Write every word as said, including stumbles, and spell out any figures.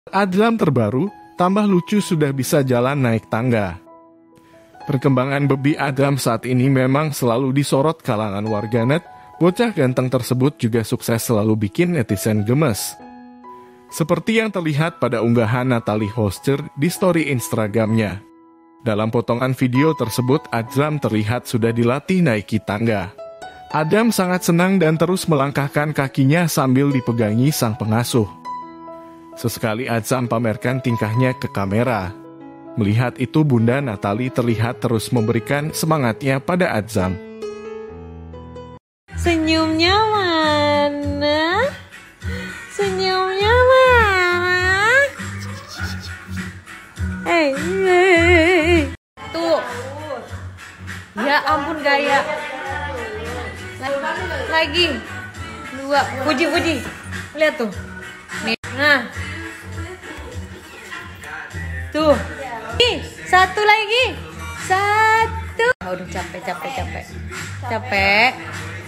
Adlam terbaru, tambah lucu sudah bisa jalan naik tangga. Perkembangan baby Adlam saat ini memang selalu disorot kalangan warganet. Bocah ganteng tersebut juga sukses selalu bikin netizen gemes. Seperti yang terlihat pada unggahan Natalie Hoster di story Instagramnya. Dalam potongan video tersebut, Adlam terlihat sudah dilatih naiki tangga. Adam sangat senang dan terus melangkahkan kakinya sambil dipegangi sang pengasuh. Sesekali Adlam pamerkan tingkahnya ke kamera. Melihat itu, Bunda Natalie terlihat terus memberikan semangatnya pada Adlam. Senyumnya mana? Senyumnya mana? Hei, hey. Tuh. Ya ampun gaya. Lagi. Dua. Puji-puji. Lihat tuh. Nih. Nah. Tuh. Nih, satu lagi. Satu. Oh, udah capek, capek, capek. Capek.